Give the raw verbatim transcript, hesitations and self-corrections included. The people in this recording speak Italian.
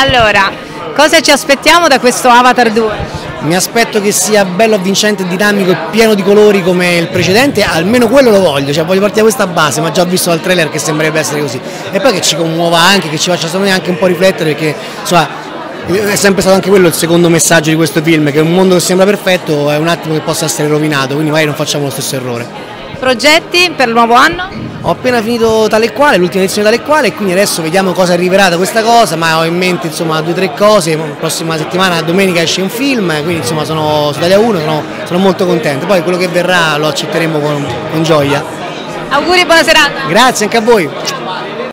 Allora, cosa ci aspettiamo da questo Avatar due? Mi aspetto che sia bello, avvincente, dinamico e pieno di colori come il precedente, almeno quello lo voglio, cioè voglio partire da questa base, ma già ho visto dal trailer che sembrerebbe essere così. E poi che ci commuova anche, che ci faccia secondo me anche un po' riflettere, perché insomma è sempre stato anche quello il secondo messaggio di questo film, che un mondo che sembra perfetto è un attimo che possa essere rovinato, quindi magari non facciamo lo stesso errore. Progetti per il nuovo anno? Ho appena finito Tale e Quale, l'ultima edizione Tale e Quale, e quindi adesso vediamo cosa arriverà da questa cosa, ma ho in mente insomma due o tre cose. La prossima settimana, domenica, esce un film, quindi insomma sono su Italia uno, sono, sono molto contento, poi quello che verrà lo accetteremo con, con gioia. Auguri e buona serata! Grazie anche a voi!